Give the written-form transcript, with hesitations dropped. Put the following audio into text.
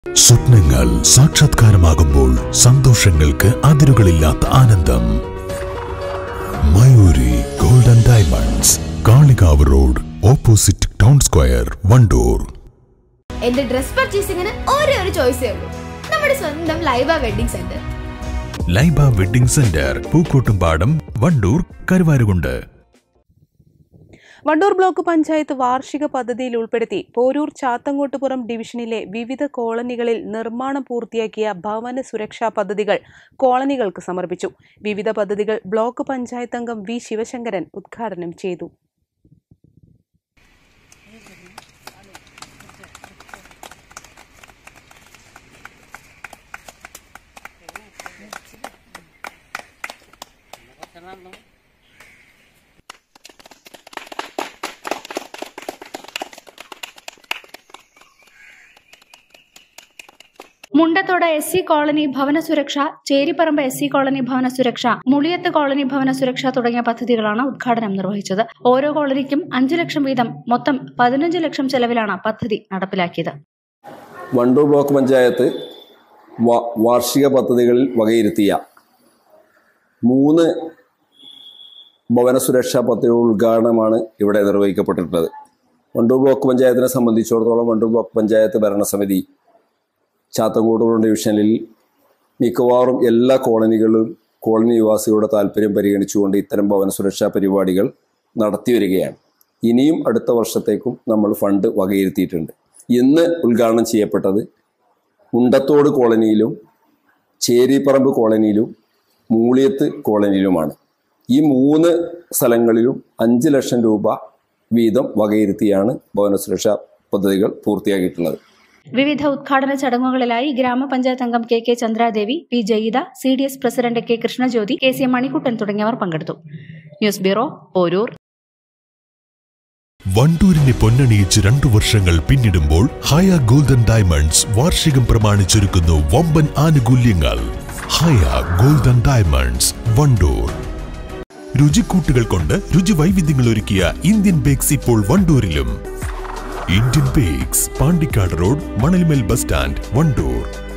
സ്വപ്നങ്ങൾ സാക്ഷാത്കാരമാകുമ്പോൾ സന്തോഷങ്ങൾക്ക് അതിരുകളില്ലാത്ത ആനന്ദം. Mayuri gold and diamonds, Kalikavu road, opposite town square, Wandoor. എന്റെ ഡ്രസ് പർച്ചേസിംഗിന് ഒരേ ഒരു ചോയ്സേ ഉള്ളൂ, നമ്മുടെ സ്വന്തം Laiba wedding centre. Laiba wedding centre, Pookkottumpadam, Wandoor, Karuvarakundu. Wandoor block panchayat വാർഷിക പദ്ധതിയിൽ ഉൾപ്പെടുത്തി പോരൂർ ചാത്തങ്കോട്ടുപുറം ഡിവിഷനിലെ വിവിധ കോളനികളിൽ നിർമ്മാണം പൂർത്തിയാക്കിയ ഭവന സുരക്ഷാ പദ്ധതികൾ കോളനികൾക്ക് സമർപ്പിച്ചു. വിവിധ പദ്ധതികൾ ബ്ലോക്ക് പഞ്ചായത്ത് അംഗം വി ശിവശങ്കരൻ ഉദ്ഘാടനം ചെയ്തു. മുണ്ടത്തോട് SC കോളനി ഭവന സുരക്ഷ, ചേരിപ്പറമ്പ് SC കോളനി ഭവന സുരക്ഷ, മുളിയത്ത് കോളനി ഭവന സുരക്ഷ തുടങ്ങിയ പദ്ധതികളാണ് ഉദ്ഘാടനം നിർവഹിച്ചത്. ഓരോ കോളനിക്കും 5 ലക്ഷം വീതം മൊത്തം 15 ലക്ഷം ചെലവിലാണ് പദ്ധതി നടപ്പിലാക്കിയത്. വണ്ടൂർ ബ്ലോക്ക് പഞ്ചായത്ത് വാർഷിക പദ്ധതികളിൽ വകയിരുത്തിയ 3 ഭവന സുരക്ഷാ പദ്ധതികളുടെ ഉദ്ഘാടനമാണ് ഇവിടെ നിർവഹിക്കപ്പെട്ടിട്ടുള്ളത്. വണ്ടൂർ ബ്ലോക്ക് പഞ്ചായത്തിനെ സംബന്ധിച്ചിടത്തോളം വണ്ടൂർ ബ്ലോക്ക് പഞ്ചായത്ത് ഭരണസമിതി ചാത്തങ്കോട്ടുപുറം ഡിവിഷനിൽ മിക്കവാറും എല്ലാ കോളനികളും കോളനി നിവാസികളുടെ താല്പര്യം പരിഗണിച്ചുകൊണ്ട് ഇത്തരം ഭവന സുരക്ഷാ പരിപാടികൾ നടത്തി വരികയാണ്. ഇനിയും അടുത്ത വർഷത്തേക്കും നമ്മൾ ഫണ്ട് വകയിരുത്തിയിട്ടുണ്ട്. ഇന്ന് ഉദ്ഘാടനം ചെയ്യപ്പെട്ടത് മുണ്ടത്തോട് കോളനിയിലും ചേരിപ്പറമ്പ് കോളനിയിലും മൂളിയത്ത് കോളനിയിലുമാണ്. ഈ 3 സ്ഥലങ്ങളിലും 5 ലക്ഷം രൂപ വീതം വകയിരുത്തിയാണ് ഭവന സുരക്ഷാ പദ്ധതികൾ പൂർത്തിയാക്കിയിട്ടുള്ളത്. വിവിധ ഉദ്ഘാടന ചടങ്ങുകളിലായി ഗ്രാമപഞ്ചായത്ത് അംഗം KK Chandradevi, P Jayitha, CDS president K Krishnajyothi, KC Manikkuttan തുടങ്ങിയവർ പങ്കെടുത്തു. News bureau, Poroor. വണ്ടൂരിനെ പൊന്നണിയിച്ച് 2 വർഷങ്ങൾ പിന്നിടുമ്പോൾ ഹയ ഗോൾഡൻ ഡയമണ്ട്സ് വാർഷികം പ്രമാണിച്ചൊരുക്കുന്നു വമ്പൻ ആനുകൂല്യങ്ങൾ. Haya golden diamonds, Wandoor. രുചിക്കൂട്ടുകൾ കൊണ്ട് രുചി വൈവിധ്യങ്ങൾ ഒരുക്കിയ ഇന്ത്യൻ ബേക്സ് ഇപ്പോൾ വണ്ടൂരിലും. Indian Bakes, Pandikkad road, Manalmel bus stand, Wandoor.